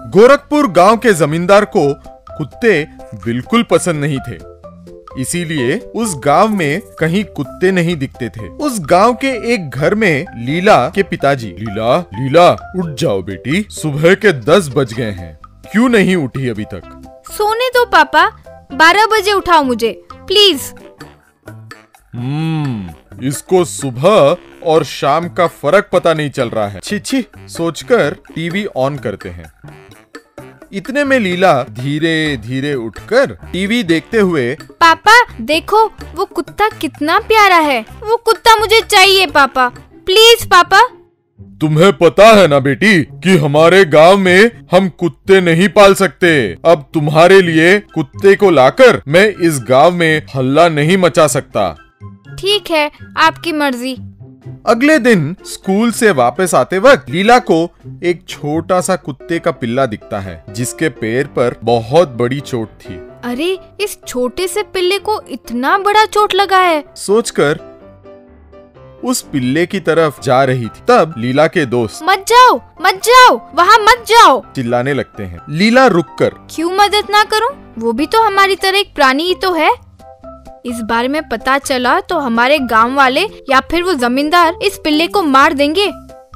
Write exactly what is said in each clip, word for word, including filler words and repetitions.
गोरखपुर गांव के जमींदार को कुत्ते बिल्कुल पसंद नहीं थे, इसीलिए उस गांव में कहीं कुत्ते नहीं दिखते थे। उस गांव के एक घर में लीला के पिताजी, लीला लीला उठ जाओ बेटी, सुबह के दस बज गए हैं, क्यों नहीं उठी अभी तक? सोने दो पापा, बारह बजे उठाओ मुझे प्लीज। हम्म इसको सुबह और शाम का फर्क पता नहीं चल रहा है। छी छी सोचकर टीवी ऑन करते हैं। इतने में लीला धीरे धीरे उठकर टीवी देखते हुए, पापा देखो वो कुत्ता कितना प्यारा है, वो कुत्ता मुझे चाहिए पापा, प्लीज पापा। तुम्हें पता है ना बेटी कि हमारे गांव में हम कुत्ते नहीं पाल सकते। अब तुम्हारे लिए कुत्ते को लाकर मैं इस गांव में हल्ला नहीं मचा सकता। ठीक है, आपकी मर्जी। अगले दिन स्कूल से वापस आते वक्त लीला को एक छोटा सा कुत्ते का पिल्ला दिखता है, जिसके पैर पर बहुत बड़ी चोट थी। अरे इस छोटे से पिल्ले को इतना बड़ा चोट लगा है, सोचकर उस पिल्ले की तरफ जा रही थी। तब लीला के दोस्त, मत जाओ मत जाओ, वहाँ मत जाओ, चिल्लाने लगते हैं। लीला रुककर, क्यों मदद ना करूं? वो भी तो हमारी तरह एक प्राणी ही तो है। इस बारे में पता चला तो हमारे गांव वाले या फिर वो जमींदार इस पिल्ले को मार देंगे।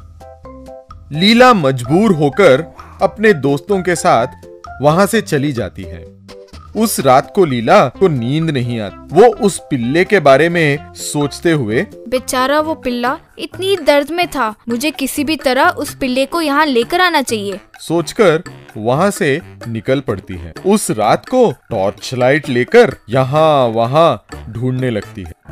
लीला मजबूर होकर अपने दोस्तों के साथ वहां से चली जाती है। उस रात को लीला को नींद नहीं आती। वो उस पिल्ले के बारे में सोचते हुए, बेचारा वो पिल्ला इतनी दर्द में था, मुझे किसी भी तरह उस पिल्ले को यहाँ लेकर आना चाहिए, सोचकर वहाँ से निकल पड़ती है। उस रात को टॉर्च लाइट लेकर यहाँ वहाँ ढूंढने लगती है।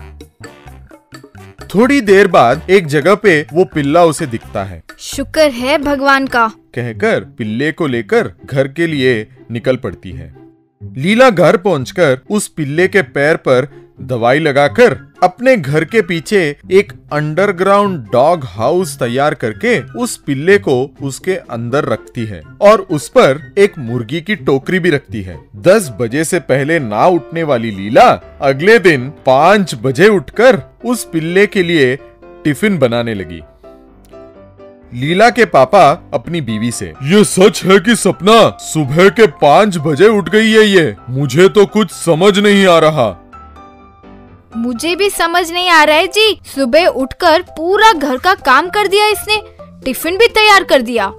थोड़ी देर बाद एक जगह पे वो पिल्ला उसे दिखता है। शुक्र है भगवान का, कहकर पिल्ले को लेकर घर के लिए निकल पड़ती है। लीला घर पहुंचकर उस पिल्ले के पैर पर दवाई लगाकर अपने घर के पीछे एक अंडरग्राउंड डॉग हाउस तैयार करके उस पिल्ले को उसके अंदर रखती है और उस पर एक मुर्गी की टोकरी भी रखती है। दस बजे से पहले ना उठने वाली लीला अगले दिन पाँच बजे उठकर उस पिल्ले के लिए टिफिन बनाने लगी। लीला के पापा अपनी बीवी से, ये सच है कि सपना? सुबह के पाँच बजे उठ गई है ये, मुझे तो कुछ समझ नहीं आ रहा। मुझे भी समझ नहीं आ रहा है जी, सुबह उठकर पूरा घर का काम कर दिया इसने, टिफिन भी तैयार कर दिया।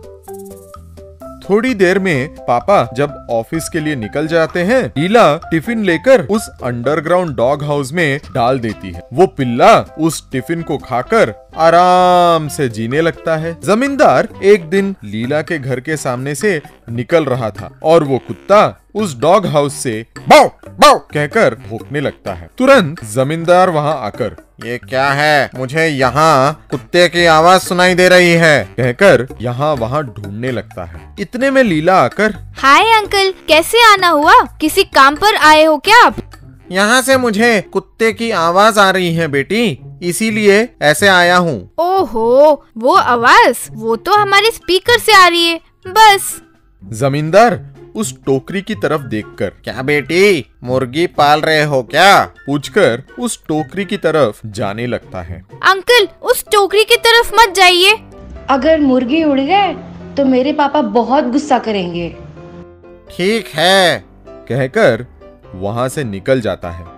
थोड़ी देर में पापा जब ऑफिस के लिए निकल जाते हैं, लीला टिफिन लेकर उस अंडरग्राउंड डॉग हाउस में डाल देती है। वो पिल्ला उस टिफिन को खाकर आराम से जीने लगता है। जमींदार एक दिन लीला के घर के सामने से निकल रहा था और वो कुत्ता उस डॉग हाउस से बाउ बाउ कहकर भौंकने लगता है। तुरंत जमींदार वहां आकर, ये क्या है? मुझे यहाँ कुत्ते की आवाज सुनाई दे रही है, कहकर यहाँ वहाँ ढूंढने लगता है। इतने में लीला आकर, हाय अंकल, कैसे आना हुआ? किसी काम पर आए हो क्या आप? यहाँ से मुझे कुत्ते की आवाज आ रही है बेटी, इसीलिए ऐसे आया हूँ। ओहो, वो आवाज वो तो हमारे स्पीकर से आ रही है बस। जमींदार उस टोकरी की तरफ देखकर, क्या बेटी मुर्गी पाल रहे हो क्या? पूछकर उस टोकरी की तरफ जाने लगता है। अंकल उस टोकरी की तरफ मत जाइए, अगर मुर्गी उड़ गए तो मेरे पापा बहुत गुस्सा करेंगे। ठीक है, कहकर वहाँ से निकल जाता है।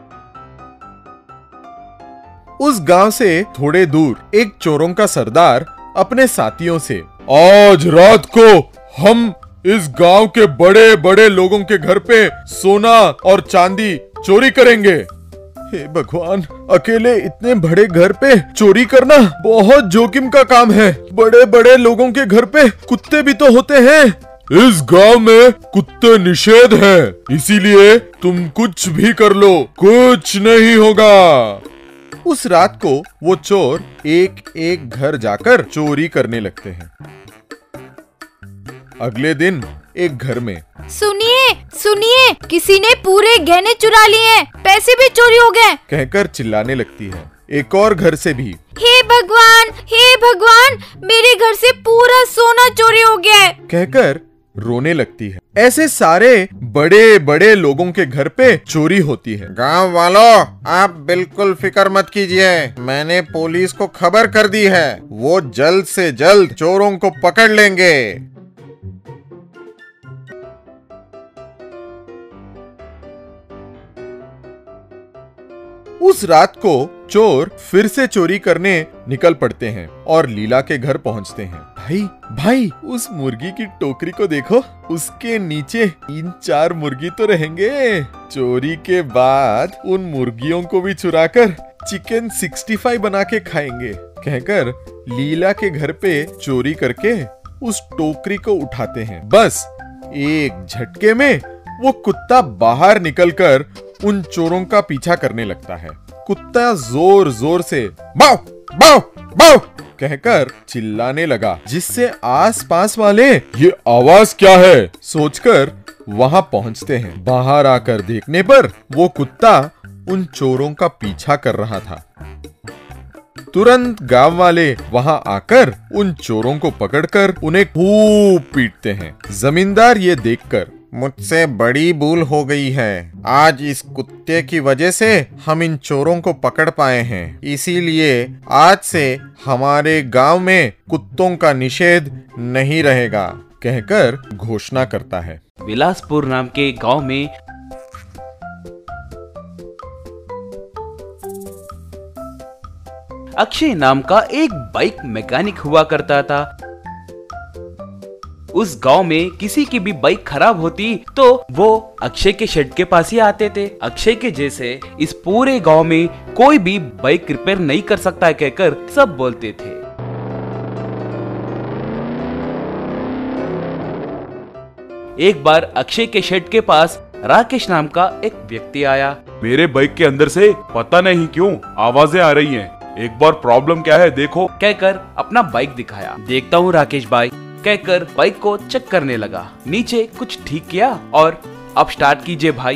उस गांव से थोड़े दूर एक चोरों का सरदार अपने साथियों से, आज रात को हम इस गांव के बड़े बड़े लोगों के घर पे सोना और चांदी चोरी करेंगे। हे भगवान, अकेले इतने बड़े घर पे चोरी करना बहुत जोखिम का काम है। बड़े बड़े लोगों के घर पे कुत्ते भी तो होते हैं। इस गांव में कुत्ते निषेध है, इसीलिए तुम कुछ भी कर लो, कुछ नहीं होगा। उस रात को वो चोर एक एक घर जाकर चोरी करने लगते हैं। अगले दिन एक घर में, सुनिए सुनिए, किसी ने पूरे गहने चुरा लिए हैं, पैसे भी चोरी हो गए, कहकर चिल्लाने लगती है। एक और घर से भी, हे भगवान हे भगवान, मेरे घर से पूरा सोना चोरी हो गया है, कहकर रोने लगती है। ऐसे सारे बड़े बड़े लोगों के घर पे चोरी होती है। गांव वालों, आप बिल्कुल फिक्र मत कीजिए, मैंने पुलिस को खबर कर दी है, वो जल्द से जल्द चोरों को पकड़ लेंगे। उस रात को चोर फिर से चोरी करने निकल पड़ते हैं और लीला के घर पहुंचते हैं। भाई भाई उस मुर्गी की टोकरी को देखो, उसके नीचे तीन चार मुर्गी तो रहेंगे। चोरी के बाद उन मुर्गियों को भी चुराकर चिकन सिक्सटी फाइव बना के खाएंगे, कहकर लीला के घर पे चोरी करके उस टोकरी को उठाते हैं। बस एक झटके में वो कुत्ता बाहर निकलकर उन चोरों का पीछा करने लगता है। कुत्ता जोर जोर से बाव बाव बाव कहकर चिल्लाने लगा, जिससे आसपास वाले ये आवाज क्या है सोचकर वहां पहुंचते हैं। बाहर आकर देखने पर वो कुत्ता उन चोरों का पीछा कर रहा था। तुरंत गांव वाले वहां आकर उन चोरों को पकड़कर उन्हें खूब पीटते हैं। जमींदार ये देखकर, मुझसे बड़ी भूल हो गई है, आज इस कुत्ते की वजह से हम इन चोरों को पकड़ पाए हैं, इसीलिए आज से हमारे गांव में कुत्तों का निषेध नहीं रहेगा, कहकर घोषणा करता है। बिलासपुर नाम के गांव में अक्षय नाम का एक बाइक मैकेनिक हुआ करता था। उस गांव में किसी की भी बाइक खराब होती तो वो अक्षय के शेड के पास ही आते थे। अक्षय के जैसे इस पूरे गांव में कोई भी बाइक रिपेयर नहीं कर सकता है कहकर सब बोलते थे। एक बार अक्षय के शेड के पास राकेश नाम का एक व्यक्ति आया। मेरे बाइक के अंदर से पता नहीं क्यों आवाजें आ रही हैं। एक बार प्रॉब्लम क्या है देखो, कहकर अपना बाइक दिखाया। देखता हूँ राकेश भाई, कहकर बाइक को चेक करने लगा। नीचे कुछ ठीक किया और अब स्टार्ट कीजिए भाई।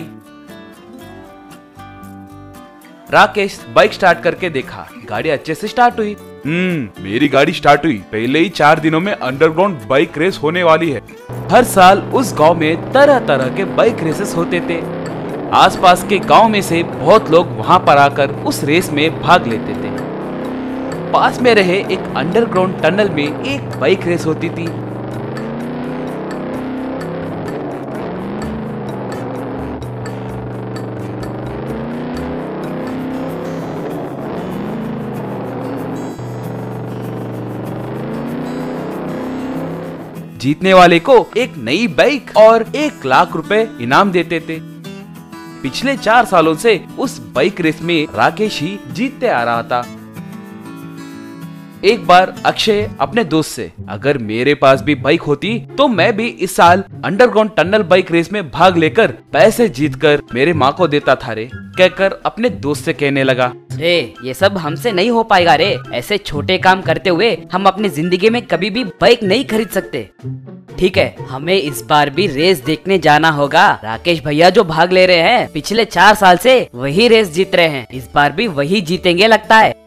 राकेश बाइक स्टार्ट करके देखा, गाड़ी अच्छे से स्टार्ट हुई। हम्म मेरी गाड़ी स्टार्ट हुई। पहले ही चार दिनों में अंडरग्राउंड बाइक रेस होने वाली है। हर साल उस गांव में तरह तरह के बाइक रेसेस होते थे। आसपास के गांव में से बहुत लोग वहां पर आकर उस रेस में भाग लेते थे। पास में रहे एक अंडरग्राउंड टनल में एक बाइक रेस होती थी। जीतने वाले को एक नई बाइक और एक लाख रुपए इनाम देते थे। पिछले चार सालों से उस बाइक रेस में राकेश ही जीतते आ रहा था। एक बार अक्षय अपने दोस्त से, अगर मेरे पास भी बाइक होती तो मैं भी इस साल अंडरग्राउंड टनल बाइक रेस में भाग लेकर पैसे जीतकर मेरे माँ को देता था रे, कहकर अपने दोस्त से कहने लगा। रे ये सब हमसे नहीं हो पाएगा रे, ऐसे छोटे काम करते हुए हम अपनी जिंदगी में कभी भी बाइक नहीं खरीद सकते। ठीक है, हमें इस बार भी रेस देखने जाना होगा। राकेश भैया जो भाग ले रहे हैं पिछले चार साल से वही रेस जीत रहे हैं, इस बार भी वही जीतेंगे लगता है।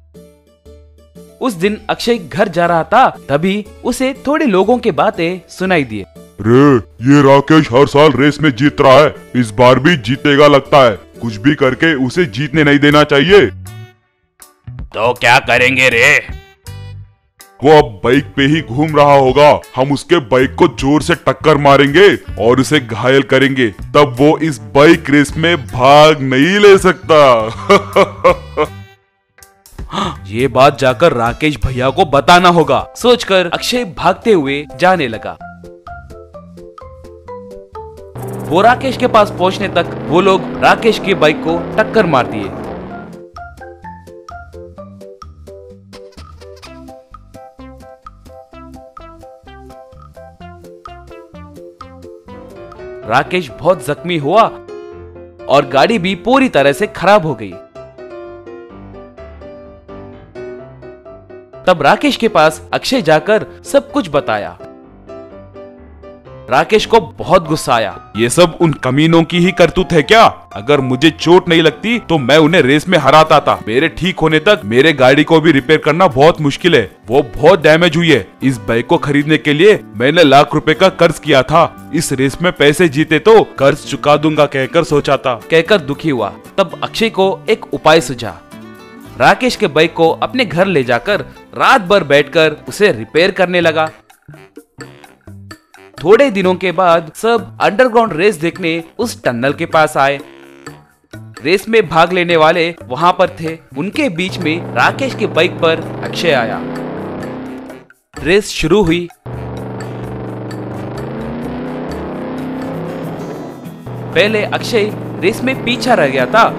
उस दिन अक्षय घर जा रहा था, तभी उसे थोड़े लोगों की बातें सुनाई दी। रे ये राकेश हर साल रेस में जीत रहा है, इस बार भी जीतेगा लगता है। कुछ भी करके उसे जीतने नहीं देना चाहिए। तो क्या करेंगे रे? वो अब बाइक पे ही घूम रहा होगा, हम उसके बाइक को जोर से टक्कर मारेंगे और उसे घायल करेंगे, तब वो इस बाइक रेस में भाग नहीं ले सकता। ये बात जाकर राकेश भैया को बताना होगा, सोचकर अक्षय भागते हुए जाने लगा। वो राकेश के पास पहुंचने तक वो लोग राकेश की बाइक को टक्कर मार दिए। राकेश बहुत जख्मी हुआ और गाड़ी भी पूरी तरह से खराब हो गई। तब राकेश के पास अक्षय जाकर सब कुछ बताया। राकेश को बहुत गुस्सा आया। ये सब उन कमीनों की ही करतूत है क्या? अगर मुझे चोट नहीं लगती तो मैं उन्हें रेस में हराता था। मेरे ठीक होने तक मेरे गाड़ी को भी रिपेयर करना बहुत मुश्किल है, वो बहुत डैमेज हुई है। इस बाइक को खरीदने के लिए मैंने लाख रुपए का कर्ज किया था, इस रेस में पैसे जीते तो कर्ज चुका दूंगा कहकर सोचा था, कहकर दुखी हुआ। तब अक्षय को एक उपाय सूझा। राकेश के बाइक को अपने घर ले जाकर रात भर बैठकर उसे रिपेयर करने लगा। थोड़े दिनों के बाद सब अंडरग्राउंड रेस देखने उस टनल के पास आए। रेस में भाग लेने वाले वहाँ पर थे। उनके बीच में राकेश के बाइक पर अक्षय आया। रेस शुरू हुई। पहले अक्षय रेस में पीछा रह गया था।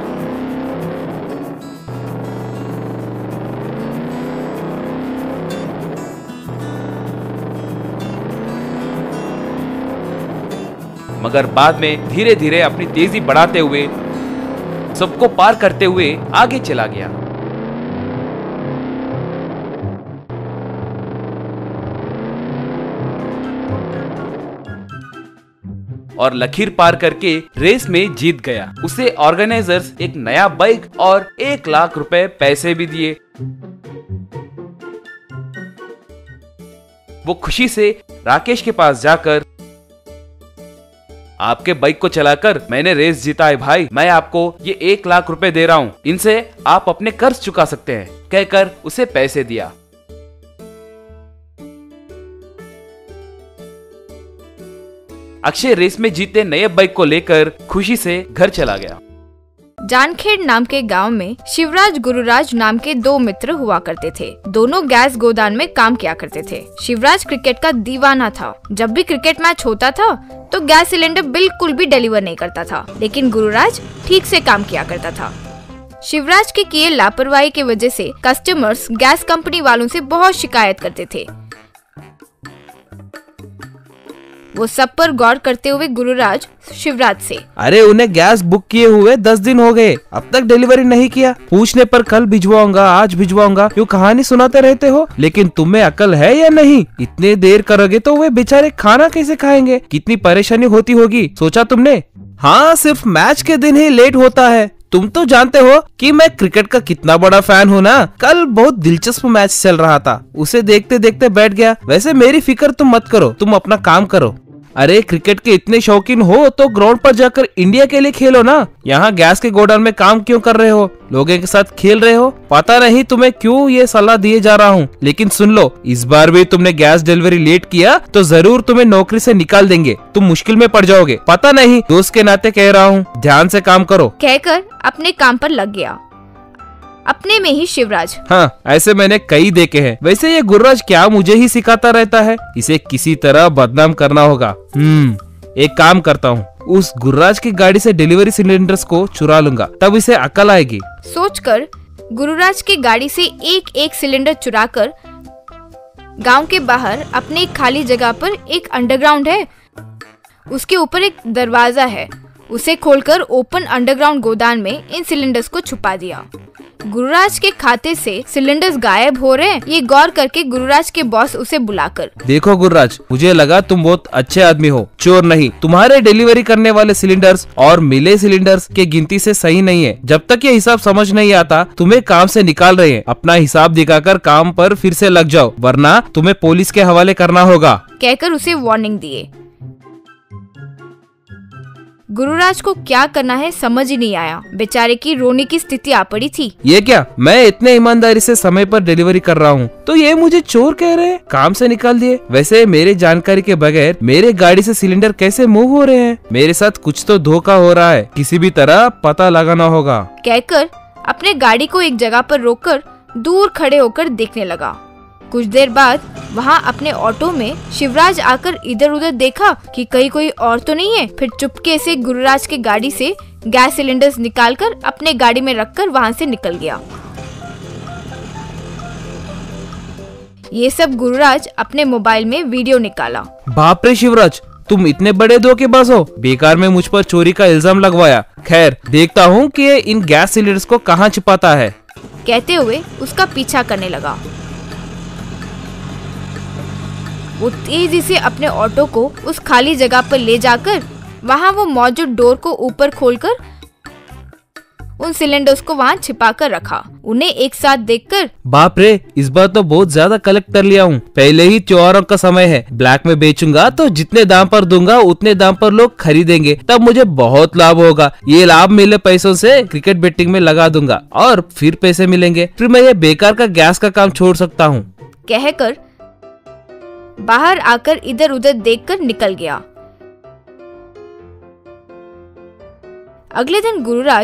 मगर बाद में धीरे धीरे अपनी तेजी बढ़ाते हुए सबको पार करते हुए आगे चला गया। और लकीर पार करके रेस में जीत गया। उसे ऑर्गेनाइजर्स एक नया बाइक और एक लाख रुपए पैसे भी दिए। वो खुशी से राकेश के पास जाकर, आपके बाइक को चलाकर मैंने रेस जीता है भाई, मैं आपको ये एक लाख रुपए दे रहा हूँ, इनसे आप अपने कर्ज चुका सकते हैं, कहकर उसे पैसे दिया। अक्षय रेस में जीते नए बाइक को लेकर खुशी से घर चला गया। जानखेड़ नाम के गांव में शिवराज गुरुराज नाम के दो मित्र हुआ करते थे। दोनों गैस गोदान में काम किया करते थे। शिवराज क्रिकेट का दीवाना था। जब भी क्रिकेट मैच होता था तो गैस सिलेंडर बिल्कुल भी डिलीवर नहीं करता था, लेकिन गुरुराज ठीक से काम किया करता था। शिवराज के किए लापरवाही की वजह से कस्टमर्स गैस कंपनी वालों से बहुत शिकायत करते थे। वो सब पर गौर करते हुए गुरुराज शिवराज से, अरे उन्हें गैस बुक किए हुए दस दिन हो गए, अब तक डिलीवरी नहीं किया। पूछने पर कल भिजवाऊंगा, आज भिजवाऊंगा, क्यों कहानी सुनाते रहते हो? लेकिन तुम्हें अकल है या नहीं? इतने देर करोगे तो वे बेचारे खाना कैसे खाएंगे? कितनी परेशानी होती होगी, सोचा तुमने? हाँ, सिर्फ मैच के दिन ही लेट होता है। तुम तो जानते हो कि मैं क्रिकेट का कितना बड़ा फैन हूँ ना। कल बहुत दिलचस्प मैच चल रहा था, उसे देखते देखते बैठ गया। वैसे मेरी फिक्र तुम मत करो, तुम अपना काम करो। अरे क्रिकेट के इतने शौकीन हो तो ग्राउंड पर जाकर इंडिया के लिए खेलो ना। यहाँ गैस के गोडाउन में काम क्यों कर रहे हो? लोगों के साथ खेल रहे हो। पता नहीं तुम्हें क्यों ये सलाह दिए जा रहा हूँ, लेकिन सुन लो, इस बार भी तुमने गैस डिलीवरी लेट किया तो जरूर तुम्हें नौकरी से निकाल देंगे। तुम मुश्किल में पड़ जाओगे। पता नहीं, दोस्त के नाते कह रहा हूँ, ध्यान से काम करो। कहकर अपने काम पर लग गया। अपने में ही शिवराज, हाँ, ऐसे मैंने कई देखे हैं। वैसे ये गुरुराज क्या मुझे ही सिखाता रहता है? इसे किसी तरह बदनाम करना होगा। हम्म एक काम करता हूँ, उस गुरुराज की गाड़ी से डिलीवरी सिलेंडर्स को चुरा लूंगा, तब इसे अकल आएगी। सोचकर गुरुराज की गाड़ी से एक एक सिलेंडर चुराकर गांव के बाहर अपने एक खाली जगह पर एक अंडरग्राउंड है, उसके ऊपर एक दरवाजा है, उसे खोलकर ओपन अंडरग्राउंड गोदाम में इन सिलेंडर्स को छुपा दिया। गुरुराज के खाते से सिलेंडर्स गायब हो रहे हैं, ये गौर करके गुरुराज के बॉस उसे बुलाकर, देखो गुरुराज, मुझे लगा तुम बहुत अच्छे आदमी हो, चोर नहीं। तुम्हारे डिलीवरी करने वाले सिलेंडर्स और मिले सिलेंडर्स के गिनती से सही नहीं है। जब तक ये हिसाब समझ नहीं आता, तुम्हें काम से निकाल रहे हैं। अपना हिसाब दिखाकर काम पर फिर से लग जाओ, वरना तुम्हें पुलिस के हवाले करना होगा, कहकर उसे वार्निंग दिए। गुरुराज को क्या करना है समझ ही नहीं आया। बेचारे की रोने की स्थिति आ पड़ी थी। ये क्या, मैं इतने ईमानदारी से समय पर डिलीवरी कर रहा हूँ तो ये मुझे चोर कह रहे हैं, काम से निकाल दिए। वैसे मेरे जानकारी के बगैर मेरे गाड़ी से सिलेंडर कैसे मूव हो रहे हैं? मेरे साथ कुछ तो धोखा हो रहा है, किसी भी तरह पता लगाना होगा, कहकर अपने गाड़ी को एक जगह पर रोककर दूर खड़े होकर देखने लगा। कुछ देर बाद वहाँ अपने ऑटो में शिवराज आकर इधर उधर देखा कि कहीं कोई और तो नहीं है। फिर चुपके से गुरुराज के गाड़ी से गैस सिलेंडर्स निकालकर अपने गाड़ी में रखकर वहाँ से निकल गया। ये सब गुरुराज अपने मोबाइल में वीडियो निकाला। बाप रे शिवराज, तुम इतने बड़े धोखेबाज हो, बेकार में मुझ पर चोरी का इल्जाम लगवाया। खैर, देखता हूँ कि ये इन गैस सिलेंडर्स को कहाँ छिपाता है, कहते हुए उसका पीछा करने लगा। वो तेजी से अपने ऑटो को उस खाली जगह पर ले जाकर वहाँ वो मौजूद डोर को ऊपर खोलकर उन सिलेंडर्स को वहाँ छिपा कर रखा। उन्हें एक साथ देखकर, बाप रे, इस बार तो बहुत ज्यादा कलेक्ट कर लिया हूँ। पहले ही त्योहारों का समय है, ब्लैक में बेचूंगा तो जितने दाम पर दूंगा उतने दाम पर लोग खरीदेंगे, तब मुझे बहुत लाभ होगा। ये लाभ मिले पैसों से क्रिकेट बेटिंग में लगा दूंगा और फिर पैसे मिलेंगे, फिर मैं ये बेकार का गैस का काम छोड़ सकता हूँ, कहकर बाहर आकर इधर उधर देखकर निकल गया। अगले दिन गुरुराज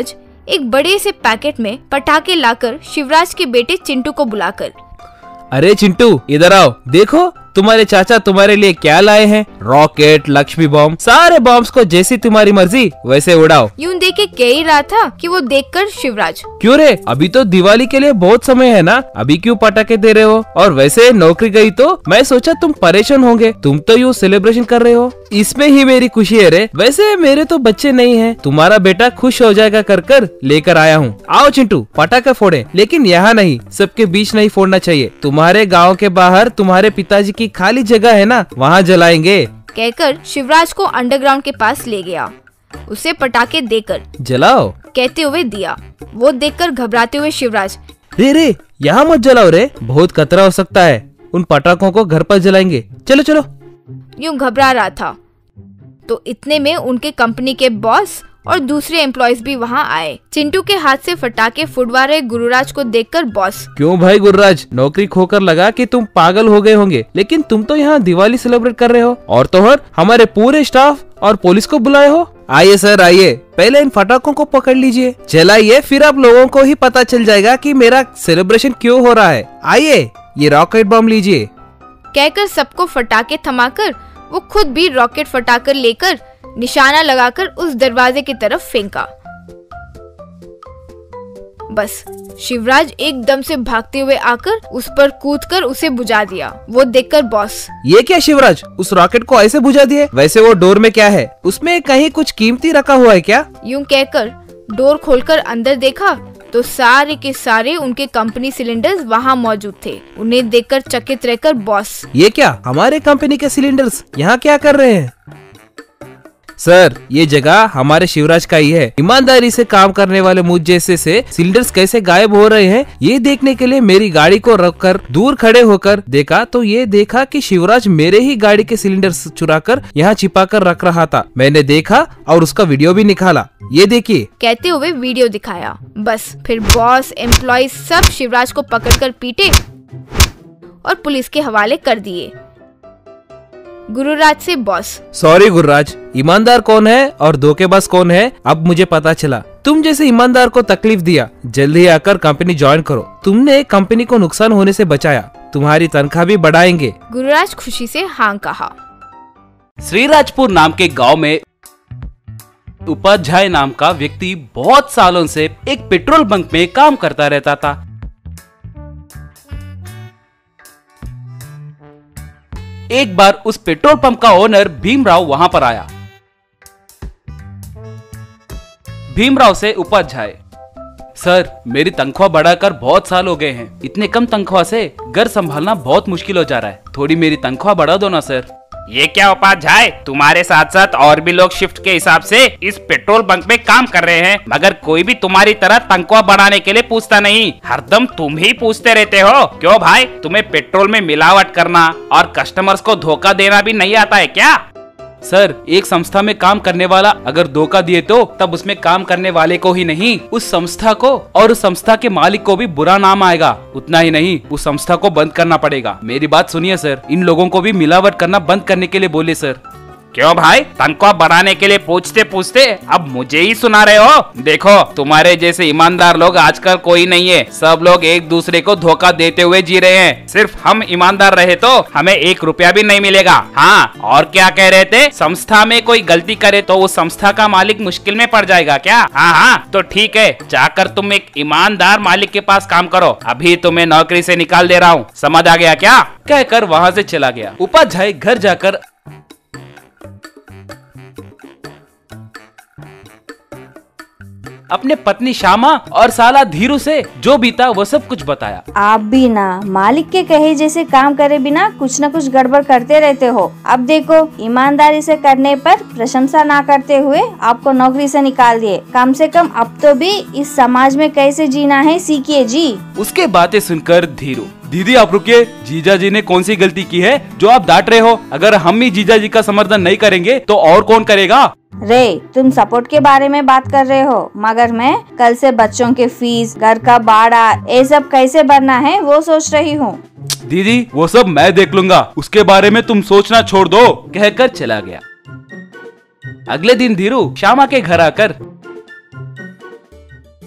एक बड़े से पैकेट में पटाखे लाकर शिवराज के बेटे चिंटू को बुलाकर, अरे चिंटू इधर आओ, देखो तुम्हारे चाचा तुम्हारे लिए क्या लाए हैं। रॉकेट, लक्ष्मी बॉम्ब, सारे बॉम्ब्स को जैसी तुम्हारी मर्जी वैसे उड़ाओ। यूं देख के कह ही रहा था कि वो देखकर शिवराज, क्यों रे, अभी तो दिवाली के लिए बहुत समय है ना, अभी क्यों पटाखे दे रहे हो। और वैसे नौकरी गई तो मैं सोचा तुम परेशान होंगे, तुम तो यूँ सेलिब्रेशन कर रहे हो, इसमें ही मेरी खुशी है रे। वैसे मेरे तो बच्चे नहीं है, तुम्हारा बेटा खुश हो जाएगा कर कर लेकर आया हूँ। आओ चिंटू पटाखे फोड़े, लेकिन यहाँ नहीं, सबके बीच नहीं फोड़ना चाहिए। तुम्हारे गाँव के बाहर तुम्हारे पिताजी की खाली जगह है ना, वहाँ जलाएंगे। कहकर शिवराज को अंडरग्राउंड के पास ले गया। उसे पटाखे देकर, जलाओ कहते हुए दिया। वो देखकर घबराते हुए शिवराज, रे रे यहाँ मत जलाओ रे, बहुत खतरा हो सकता है, उन पटाखों को घर पर जलाएंगे, चलो चलो। यूं घबरा रहा था तो इतने में उनके कंपनी के बॉस और दूसरे एम्प्लॉयज भी वहाँ आए। चिंटू के हाथ से फटाके फुटवा रहे गुरुराज को देखकर बॉस, क्यों भाई गुरुराज, नौकरी खोकर लगा कि तुम पागल हो गए होंगे, लेकिन तुम तो यहाँ दिवाली सेलिब्रेट कर रहे हो और तो और हमारे पूरे स्टाफ और पुलिस को बुलाए हो। आइए सर आइए, पहले इन फटाकों को पकड़ लीजिए, जलाइए, फिर आप लोगों को ही पता चल जाएगा कि मेरा सेलिब्रेशन क्यों हो रहा है। आइए ये रॉकेट बम लीजिए। कहकर सबको फटाके थमाकर वो खुद भी रॉकेट फटाकर लेकर निशाना लगाकर उस दरवाजे की तरफ फेंका। बस शिवराज एकदम से भागते हुए आकर उस पर कूदकर उसे बुझा दिया। वो देखकर बॉस, ये क्या शिवराज, उस रॉकेट को ऐसे बुझा दिए। वैसे वो डोर में क्या है, उसमें कहीं कुछ कीमती रखा हुआ है क्या। यूं कहकर डोर खोलकर अंदर देखा तो सारे के सारे उनके कंपनी सिलेंडर्स वहाँ मौजूद थे। उन्हें देखकर चकित रहकर बॉस, ये क्या, हमारे कंपनी के सिलेंडर्स यहाँ क्या कर रहे हैं। सर ये जगह हमारे शिवराज का ही है, ईमानदारी से काम करने वाले मुझ जैसे से सिलेंडर्स कैसे गायब हो रहे हैं ये देखने के लिए मेरी गाड़ी को रखकर दूर खड़े होकर देखा तो ये देखा कि शिवराज मेरे ही गाड़ी के सिलेंडर्स चुराकर यहाँ छिपा कर रख रहा था। मैंने देखा और उसका वीडियो भी निकाला, ये देखिए। कहते हुए वीडियो दिखाया। बस फिर बॉस, एम्प्लॉय सब शिवराज को पकड़कर पीटे और पुलिस के हवाले कर दिए। गुरुराज से बॉस, सॉरी गुरुराज, ईमानदार कौन है और धोखेबाज कौन है अब मुझे पता चला। तुम जैसे ईमानदार को तकलीफ दिया, जल्दी आकर कंपनी ज्वाइन करो। तुमने कंपनी को नुकसान होने से बचाया, तुम्हारी तनख्वाह भी बढ़ाएंगे। गुरुराज खुशी से हाँ कहा। श्रीराजपुर नाम के गांव में उपाध्याय नाम का व्यक्ति बहुत सालों से एक पेट्रोल बंक में काम करता रहता था। एक बार उस पेट्रोल पंप का ओनर भीमराव वहां पर आया। भीमराव से उपाध्याय, सर मेरी तनख्वाह बढ़ाकर बहुत साल हो गए हैं, इतने कम तनख्वाह से घर संभालना बहुत मुश्किल हो जा रहा है, थोड़ी मेरी तनख्वाह बढ़ा दो ना सर। ये क्या उपाध्याय, तुम्हारे साथ साथ और भी लोग शिफ्ट के हिसाब से इस पेट्रोल बंक में काम कर रहे हैं, मगर कोई भी तुम्हारी तरह तनख्वाह बढ़ाने के लिए पूछता नहीं, हरदम तुम ही पूछते रहते हो। क्यों भाई, तुम्हें पेट्रोल में मिलावट करना और कस्टमर्स को धोखा देना भी नहीं आता है क्या। सर एक संस्था में काम करने वाला अगर धोखा दिए तो तब उसमें काम करने वाले को ही नहीं, उस संस्था को और उस संस्था के मालिक को भी बुरा नाम आएगा। उतना ही नहीं, उस संस्था को बंद करना पड़ेगा। मेरी बात सुनिए सर, इन लोगों को भी मिलावट करना बंद करने के लिए बोले सर। क्यों भाई, तनख्वाह बढ़ाने के लिए पूछते पूछते अब मुझे ही सुना रहे हो। देखो तुम्हारे जैसे ईमानदार लोग आजकल कोई नहीं है, सब लोग एक दूसरे को धोखा देते हुए जी रहे हैं। सिर्फ हम ईमानदार रहे तो हमें एक रुपया भी नहीं मिलेगा। हाँ, और क्या कह रहे थे, संस्था में कोई गलती करे तो उस संस्था का मालिक मुश्किल में पड़ जाएगा क्या। हाँ हाँ तो ठीक है, जाकर तुम एक ईमानदार मालिक के पास काम करो, अभी तुम्हें नौकरी से निकाल दे रहा हूँ, समझ आ गया क्या। कहकर वहाँ से चला गया। उपाध्याय घर जाकर अपने पत्नी श्यामा और साला धीरू से जो बीता वो सब कुछ बताया। आप भी ना मालिक के कहे जैसे काम करे बिना कुछ न कुछ गड़बड़ करते रहते हो। अब देखो, ईमानदारी से करने पर प्रशंसा ना करते हुए आपको नौकरी से निकाल दिए। कम से कम अब तो भी इस समाज में कैसे जीना है सीखिए जी। उसके बातें सुनकर धीरू, दीदी आप रुकिए, जीजा जी ने कौन सी गलती की है जो आप डांट रहे हो। अगर हम ही जीजा जी का समर्थन नहीं करेंगे तो और कौन करेगा। रे तुम सपोर्ट के बारे में बात कर रहे हो, मगर मैं कल से बच्चों के फीस, घर का भाड़ा, ये सब कैसे भरना है वो सोच रही हूँ। दीदी वो सब मैं देख लूंगा, उसके बारे में तुम सोचना छोड़ दो, कहकर चला गया। अगले दिन धीरू श्यामा के घर आकर,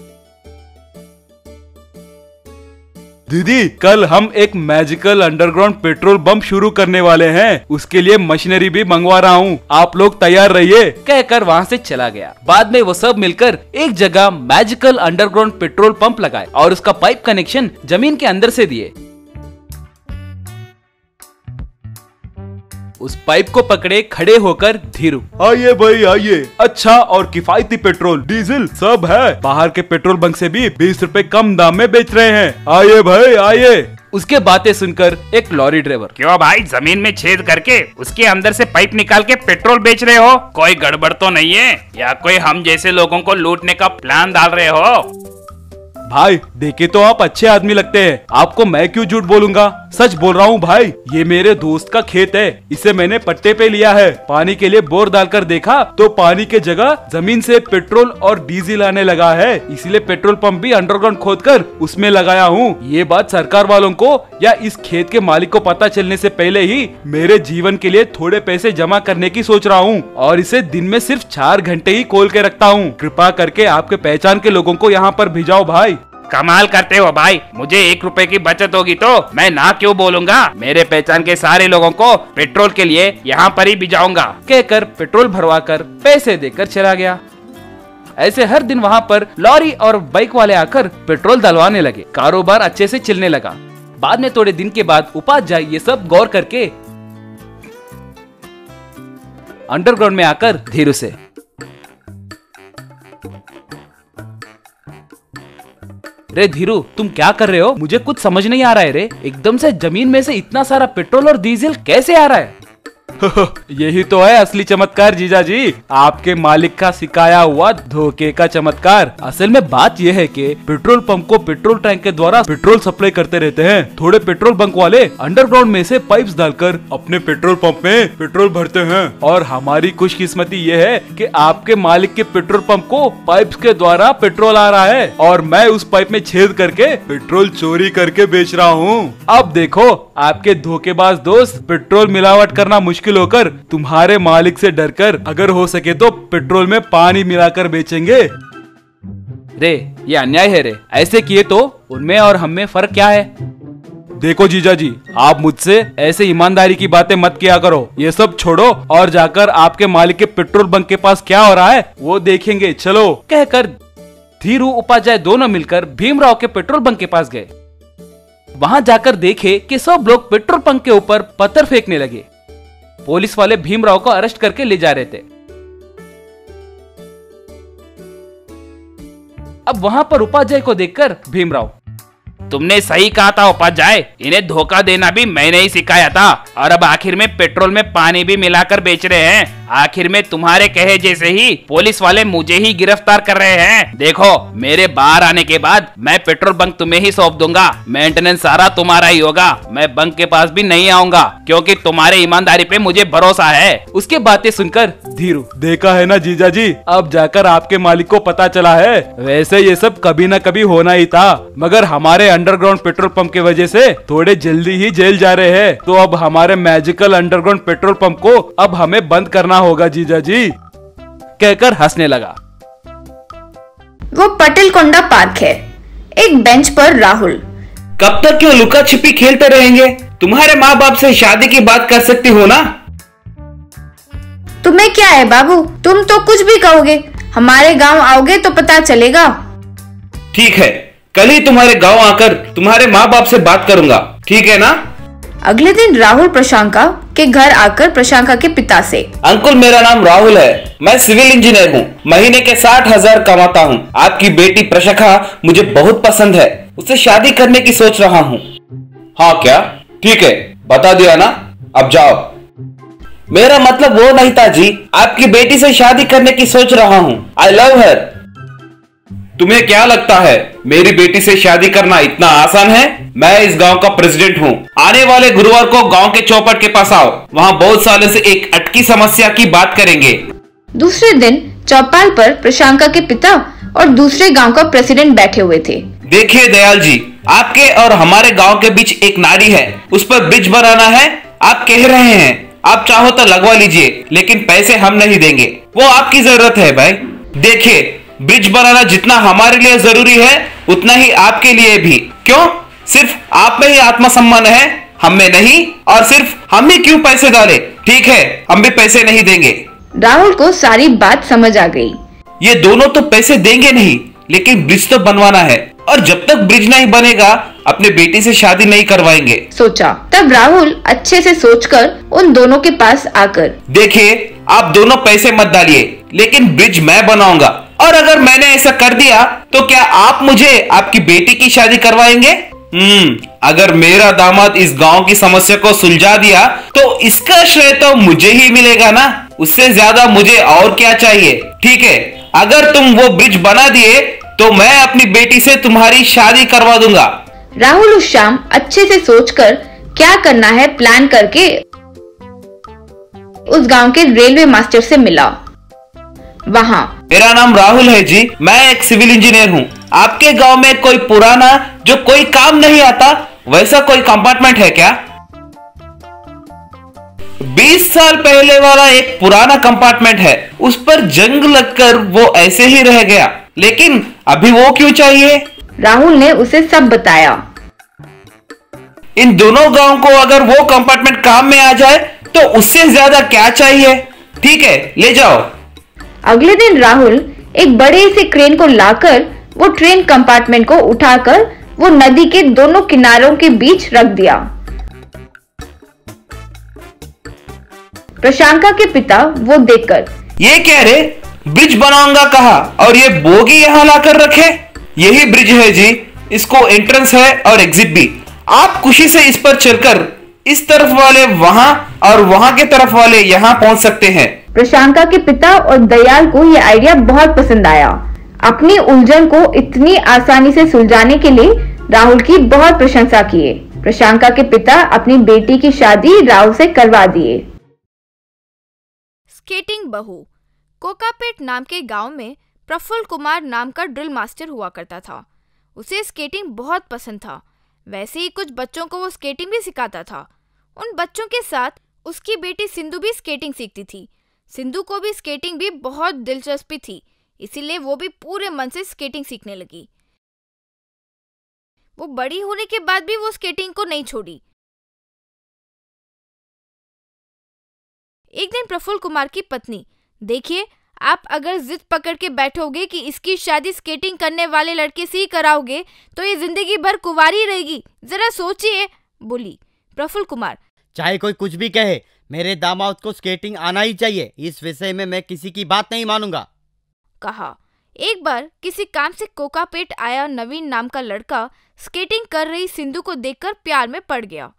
दीदी, कल हम एक मैजिकल अंडरग्राउंड पेट्रोल पंप शुरू करने वाले हैं। उसके लिए मशीनरी भी मंगवा रहा हूँ, आप लोग तैयार रहिए, कहकर वहाँ से चला गया। बाद में वो सब मिलकर एक जगह मैजिकल अंडरग्राउंड पेट्रोल पंप लगाए और उसका पाइप कनेक्शन जमीन के अंदर से दिए। उस पाइप को पकड़े खड़े होकर धीरू, आइए भाई आइए, अच्छा और किफायती पेट्रोल डीजल सब है। बाहर के पेट्रोल बंक से भी बीस रुपए कम दाम में बेच रहे हैं। आइए भाई आइए। उसके बातें सुनकर एक लॉरी ड्राइवर, क्यों भाई, जमीन में छेद करके उसके अंदर से पाइप निकाल के पेट्रोल बेच रहे हो? कोई गड़बड़ तो नहीं है, या कोई हम जैसे लोगों को लूटने का प्लान डाल रहे हो? भाई देखे तो आप अच्छे आदमी लगते हैं, आपको मैं क्यों झूठ बोलूंगा, सच बोल रहा हूँ भाई। ये मेरे दोस्त का खेत है, इसे मैंने पट्टे पे लिया है। पानी के लिए बोर डालकर देखा तो पानी के जगह जमीन से पेट्रोल और डीजल आने लगा है, इसलिए पेट्रोल पंप भी अंडरग्राउंड खोदकर उसमें लगाया हूँ। ये बात सरकार वालों को या इस खेत के मालिक को पता चलने से पहले ही मेरे जीवन के लिए थोड़े पैसे जमा करने की सोच रहा हूँ, और इसे दिन में सिर्फ चार घंटे ही खोल के रखता हूँ। कृपा करके आपके पहचान के लोगों को यहाँ पर भिजाओ भाई। कमाल करते हो भाई, मुझे एक रुपए की बचत होगी तो मैं ना क्यों बोलूंगा। मेरे पहचान के सारे लोगों को पेट्रोल के लिए यहाँ पर ही भिजाऊंगा, कहकर पेट्रोल भरवाकर पैसे देकर चला गया। ऐसे हर दिन वहाँ पर लॉरी और बाइक वाले आकर पेट्रोल डलवाने लगे। कारोबार अच्छे से चलने लगा। बाद में थोड़े दिन के बाद उपाध्याय ये सब गौर करके अंडरग्राउंड में आकर धीरू से, रे धीरू, तुम क्या कर रहे हो? मुझे कुछ समझ नहीं आ रहा है रे, एकदम से जमीन में से इतना सारा पेट्रोल और डीजल कैसे आ रहा है? यही तो है असली चमत्कार जीजा जी, आपके मालिक का सिखाया हुआ धोखे का चमत्कार। असल में बात यह है कि पेट्रोल पंप को पेट्रोल टैंक के द्वारा पेट्रोल सप्लाई करते रहते हैं। थोड़े पेट्रोल पंप वाले अंडरग्राउंड में से पाइप्स डालकर अपने पेट्रोल पंप में पेट्रोल भरते हैं, और हमारी खुशकिस्मती ये है कि आपके मालिक के पेट्रोल पंप को पाइप्स के द्वारा पेट्रोल आ रहा है, और मैं उस पाइप में छेद करके पेट्रोल चोरी करके बेच रहा हूँ। अब देखो आपके धोखेबाज दोस्त पेट्रोल मिलावट करना मुश्किल होकर तुम्हारे मालिक से डरकर अगर हो सके तो पेट्रोल में पानी मिलाकर बेचेंगे। रे ये अन्याय है रे, ऐसे किए तो उनमें और हम में फर्क क्या है? देखो जीजा जी, आप मुझसे ऐसे ईमानदारी की बातें मत किया करो। ये सब छोड़ो और जाकर आपके मालिक के पेट्रोल बंक के पास क्या हो रहा है वो देखेंगे, चलो। कहकर धीरू उपाध्याय दोनों मिलकर भीमराव के पेट्रोल बंक के पास गए। वहां जाकर देखे कि सब लोग पेट्रोल पंप के ऊपर पत्थर फेंकने लगे। पुलिस वाले भीमराव को अरेस्ट करके ले जा रहे थे। अब वहां पर उपाध्याय को देखकर भीमराव, तुमने सही कहा था उपाध्याय, इन्हें धोखा देना भी मैंने ही सिखाया था, और अब आखिर में पेट्रोल में पानी भी मिलाकर बेच रहे हैं। आखिर में तुम्हारे कहे जैसे ही पुलिस वाले मुझे ही गिरफ्तार कर रहे हैं। देखो मेरे बाहर आने के बाद मैं पेट्रोल बंक तुम्हें ही सौंप दूंगा, मेंटेनेंस सारा तुम्हारा ही होगा। मैं बंक के पास भी नहीं आऊंगा क्योंकि तुम्हारे ईमानदारी पे मुझे भरोसा है। उसके बातें सुनकर धीरू, देखा है ना जीजा जी, अब जाकर आपके मालिक को पता चला है। वैसे ये सब कभी न कभी होना ही था, मगर हमारे अंडरग्राउंड पेट्रोल पंप की वजह से थोड़े जल्दी ही जेल जा रहे हैं। तो अब हमारे मैजिकल अंडरग्राउंड पेट्रोल पंप को अब हमें बंद करना होगा जीजा जी, कहकर हंसने लगा। वो पटेल कोंडा पार्क है। एक बेंच पर राहुल, कब तक क्यों लुका छिपी खेलते रहेंगे? तुम्हारे माँ बाप से शादी की बात कर सकती हो ना? तुम्हें क्या है बाबू, तुम तो कुछ भी कहोगे। हमारे गांव आओगे तो पता चलेगा। ठीक है, कल ही तुम्हारे गांव आकर तुम्हारे माँ बाप से बात करूंगा, ठीक है ना? अगले दिन राहुल प्रशांका के घर आकर प्रशांका के पिता से, अंकुल मेरा नाम राहुल है, मैं सिविल इंजीनियर हूँ, महीने के साठ हजार कमाता हूँ। आपकी बेटी प्रशाखा मुझे बहुत पसंद है, उससे शादी करने की सोच रहा हूँ। हाँ क्या? ठीक है, बता दिया ना, अब जाओ। मेरा मतलब वो नहीं था जी, आपकी बेटी से शादी करने की सोच रहा हूँ। I love her. तुम्हें क्या लगता है मेरी बेटी से शादी करना इतना आसान है? मैं इस गांव का प्रेसिडेंट हूँ। आने वाले गुरुवार को गांव के चौपट के पास आओ, वहाँ बहुत सालों से एक अटकी समस्या की बात करेंगे। दूसरे दिन चौपाल पर प्रशांका के पिता और दूसरे गांव का प्रेसिडेंट बैठे हुए थे। देखिए दयाल जी, आपके और हमारे गांव के बीच एक नाली है, उस पर ब्रिज बनाना है। आप कह रहे हैं आप चाहो तो लगवा लीजिए, लेकिन पैसे हम नहीं देंगे, वो आपकी जरूरत है भाई। देखिए ब्रिज बनाना जितना हमारे लिए जरूरी है उतना ही आपके लिए भी। क्यों? सिर्फ आप में ही आत्मसम्मान है, हम में नहीं। और सिर्फ हम ही क्यों पैसे डाले? ठीक है, हम भी पैसे नहीं देंगे। राहुल को सारी बात समझ आ गई। ये दोनों तो पैसे देंगे नहीं, लेकिन ब्रिज तो बनवाना है, और जब तक ब्रिज नहीं बनेगा अपनी बेटी से शादी नहीं करवाएंगे, सोचा। तब राहुल अच्छे से सोचकर उन दोनों के पास आकर, देखिए आप दोनों पैसे मत डालिए, लेकिन ब्रिज मैं बनाऊंगा, और अगर मैंने ऐसा कर दिया तो क्या आप मुझे आपकी बेटी की शादी करवाएंगे? हम्म अगर मेरा दामाद इस गांव की समस्या को सुलझा दिया तो इसका श्रेय तो मुझे ही मिलेगा ना, उससे ज्यादा मुझे और क्या चाहिए। ठीक है, अगर तुम वो ब्रिज बना दिए तो मैं अपनी बेटी से तुम्हारी शादी करवा दूंगा। राहुल उस शाम अच्छे से सोचकर क्या करना है प्लान करके उस गांव के रेलवे मास्टर से मिला। वहाँ मेरा नाम राहुल है जी, मैं एक सिविल इंजीनियर हूँ। आपके गांव में कोई पुराना जो कोई काम नहीं आता वैसा कोई कंपार्टमेंट है क्या? बीस साल पहले वाला एक पुराना कंपार्टमेंट है, उस पर जंग लगकर वो ऐसे ही रह गया, लेकिन अभी वो क्यों चाहिए? राहुल ने उसे सब बताया। इन दोनों गांव को अगर वो कंपार्टमेंट काम में आ जाए तो उससे ज्यादा क्या चाहिए? ठीक है, ले जाओ। अगले दिन राहुल एक बड़े से क्रेन को लाकर वो ट्रेन कंपार्टमेंट को उठाकर वो नदी के दोनों किनारों के बीच रख दिया। प्रशांका के पिता वो देखकर, ये क्या रे, ब्रिज बनाऊंगा कहा और ये बोगी यहाँ लाकर रखे? यही ब्रिज है जी, इसको एंट्रेंस है और एग्जिट भी। आप खुशी से इस पर चलकर इस तरफ वाले वहां और वहां के तरफ वाले यहाँ पहुंच सकते हैं। प्रशांका के पिता और दयाल को ये आइडिया बहुत पसंद आया। अपनी उलझन को इतनी आसानी से सुलझाने के लिए राहुल की बहुत प्रशंसा किए। प्रशांका के पिता अपनी बेटी की शादी राहुल से करवा दिए। स्केटिंग बहू। कोकापेट नाम के गांव में प्रफुल्ल कुमार नाम का ड्रिल मास्टर हुआ करता था। उसे स्केटिंग बहुत पसंद था। वैसे ही कुछ बच्चों को वो स्केटिंग भी सिखाता था। उन बच्चों के साथ उसकी बेटी सिंधु भी स्केटिंग सीखती थी। सिंधु को भी स्केटिंग भी बहुत दिलचस्पी थी, इसीलिए वो भी पूरे मन से स्केटिंग सीखने लगी। वो बड़ी होने के बाद भी वो स्केटिंग को नहीं छोड़ी। एक दिन प्रफुल्ल कुमार की पत्नी, देखिए आप अगर जिद पकड़ के बैठोगे कि इसकी शादी स्केटिंग करने वाले लड़के से ही कराओगे तो ये जिंदगी भर कुंवारी रहेगी, जरा सोचिए, बोली। प्रफुल्ल कुमार, चाहे कोई कुछ भी कहे, मेरे दामाद को स्केटिंग आना ही चाहिए, इस विषय में मैं किसी की बात नहीं मानूंगा, कहा। एक बार किसी काम से कोकापेट आया नवीन नाम का लड़का स्केटिंग कर रही सिंधु को देखकर प्यार में पड़ गया।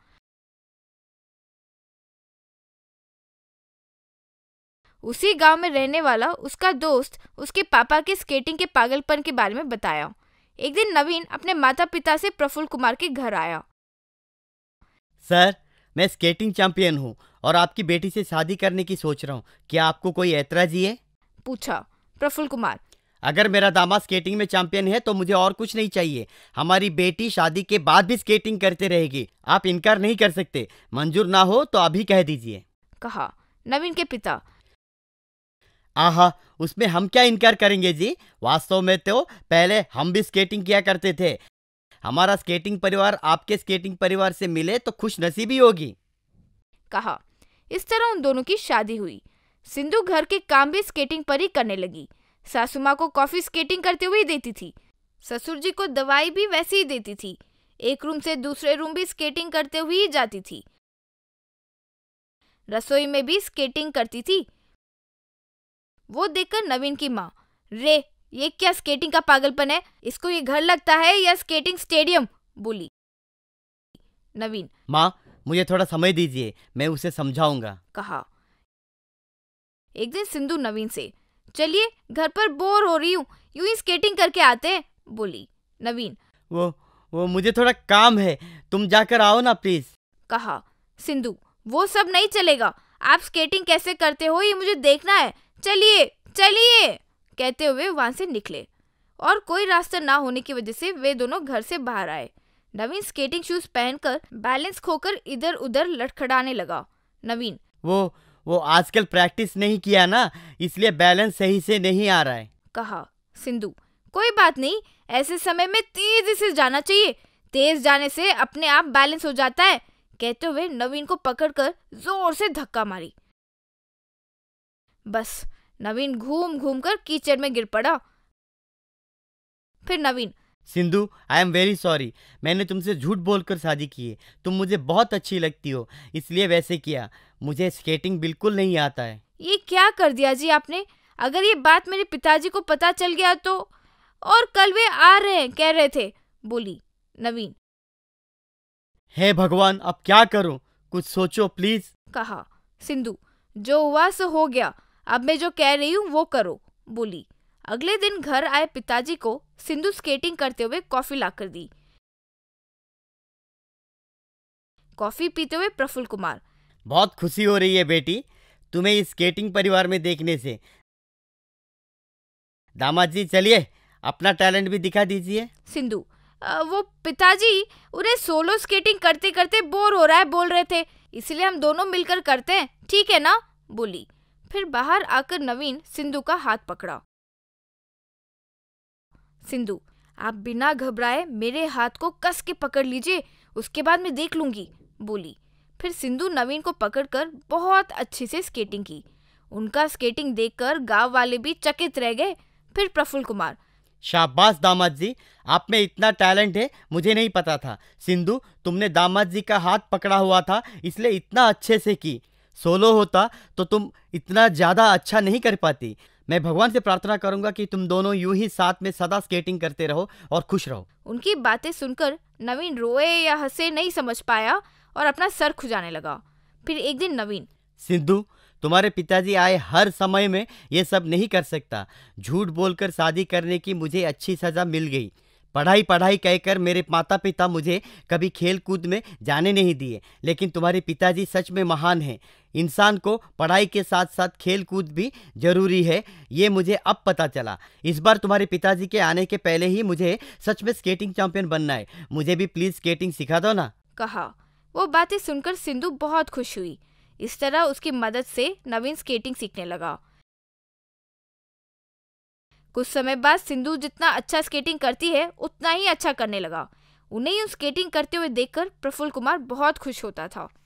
उसी गांव में रहने वाला उसका दोस्त उसके पापा के स्केटिंग के पागलपन के बारे में बताया। एक दिन नवीन अपने माता पिता से प्रफुल्ल कुमार के घर आया। सर, मैं स्केटिंग चैंपियन हूँ और आपकी बेटी से शादी करने की सोच रहा हूँ, क्या आपको कोई ऐतराजी है? पूछा प्रफुल्ल कुमार। अगर मेरा दामाद स्केटिंग में चैंपियन है तो मुझे और कुछ नहीं चाहिए। हमारी बेटी शादी के बाद भी स्केटिंग करते रहेगी, आप इनकार नहीं कर सकते। मंजूर ना हो तो अभी कह दीजिए, कहा नवीन के पिता। आहा, उसमें हम क्या इनकार करेंगे जी, वास्तव में तो पहले हम भी स्केटिंग किया करते थे। हमारा स्केटिंग परिवार आपके स्केटिंग परिवार से मिले तो खुश नसीबी होगी, कहा। इस तरह उन दोनों की शादी हुई। सिंधु घर के काम भी स्केटिंग पर ही करने लगी। सासू माँ को कॉफी स्केटिंग करते हुए देती थी, ससुर जी को दवाई भी वैसे ही देती थी। एक रूम से दूसरे रूम भी स्केटिंग करते हुए ही जाती थी। रसोई में भी स्केटिंग करती थी। वो देखकर नवीन की माँ, रे ये क्या स्केटिंग का पागलपन है, इसको ये घर लगता है या स्केटिंग स्टेडियम, बोली। नवीन, माँ मुझे थोड़ा समय दीजिए, मैं उसे समझाऊंगा, कहा। एक दिन सिंधु नवीन से, चलिए घर पर बोर हो रही हूँ, यूं ही स्केटिंग करके आते हैं, बोली। नवीन, वो वो मुझे थोड़ा काम है, तुम जाकर आओ ना प्लीज, कहा। सिंधु, वो सब नहीं चलेगा, आप स्केटिंग कैसे करते हो ये मुझे देखना है, चलिए चलिए, कहते हुए वहां से निकले। और कोई रास्ता ना होने की वजह से वे दोनों घर से बाहर आए। नवीन स्केटिंग शूज पहनकर बैलेंस खोकर इधर उधर लटखड़ाने लगा। नवीन, वो वो आजकल प्रैक्टिस नहीं किया ना, इसलिए बैलेंस सही से नहीं आ रहा है, कहा। सिंधु, कोई बात नहीं, ऐसे समय में तेजी से जाना चाहिए, तेज जाने से अपने आप बैलेंस हो जाता है, कहते हुए नवीन को पकड़कर जोर से धक्का मारी। बस नवीन घूम घूम कर कीचड़ में गिर पड़ा। फिर Naveen, Sindhu, I am very sorry, मैंने तुमसे झूठ बोलकर शादी की है। तुम मुझे बहुत अच्छी लगती हो, इसलिए वैसे किया। मुझे स्केटिंग बिल्कुल नहीं आता है। ये क्या कर दिया जी आपने? अगर ये बात मेरे पिताजी को पता चल गया तो? और कल वे आ रहे हैं कह रहे थे, बोली नवीन। हे भगवान, अब क्या करूं? कुछ सोचो प्लीज, कहा सिंधु। जो हुआ सो हो गया, अब मैं जो कह रही हूँ वो करो, बोली। अगले दिन घर आए पिताजी को सिंधु स्केटिंग करते हुए कॉफी लाकर दी। कॉफी पीते हुए प्रफुल्ल कुमार, बहुत खुशी हो रही है बेटी तुम्हें इस स्केटिंग परिवार में देखने से। दामाद जी, चलिए अपना टैलेंट भी दिखा दीजिए। सिंधु, वो पिताजी उन्हें सोलो स्केटिंग करते करते बोर हो रहा है बोल रहे थे, इसलिए हम दोनों मिलकर करते हैं, ठीक है ना, बोली। फिर बाहर आकर नवीन सिंधु का हाथ पकड़ा। सिंधु, आप बिना घबराए मेरे हाथ को कस के पकड़ लीजिए, उसके बाद मैं देख लूंगी, बोली। फिर सिंधु नवीन को पकड़कर बहुत अच्छे से स्केटिंग की। उनका स्केटिंग देखकर गांव वाले भी चकित रह गए। फिर प्रफुल्ल कुमार, शाबाश दामाद जी, आप में इतना टैलेंट है, मुझे नहीं पता था। सिंधु, तुमने दामाद जी का हाथ पकड़ा हुआ था इसलिए इतना अच्छे से की। सोलो होता तो तुम इतना ज्यादा अच्छा नहीं कर पाती। मैं भगवान से प्रार्थना करूंगा कि तुम दोनों यूं ही साथ में सदा स्केटिंग करते रहो और खुश रहो। उनकी बातें सुनकर नवीन रोए या हंसे नहीं समझ पाया और अपना सर खुजाने लगा। फिर एक दिन नवीन, सिंधु, तुम्हारे पिताजी आए हर समय में ये सब नहीं कर सकता। झूठ बोलकर शादी करने की मुझे अच्छी सजा मिल गई। पढ़ाई पढ़ाई कहकर मेरे माता पिता मुझे कभी खेल कूद में जाने नहीं दिए, लेकिन तुम्हारे पिताजी सच में महान हैं। इंसान को पढ़ाई के साथ साथ खेल कूद भी जरूरी है, ये मुझे अब पता चला। इस बार तुम्हारे पिताजी के आने के पहले ही मुझे सच में स्केटिंग चैंपियन बनना है। मुझे भी प्लीज स्केटिंग सिखा दो ना, कहा। वो बातें सुनकर सिंधु बहुत खुश हुई। इस तरह उसकी मदद से नवीन स्केटिंग सीखने लगा। कुछ समय बाद सिंधु जितना अच्छा स्केटिंग करती है उतना ही अच्छा करने लगा। उन्हें यूं स्केटिंग करते हुए देखकर प्रफुल्ल कुमार बहुत खुश होता था।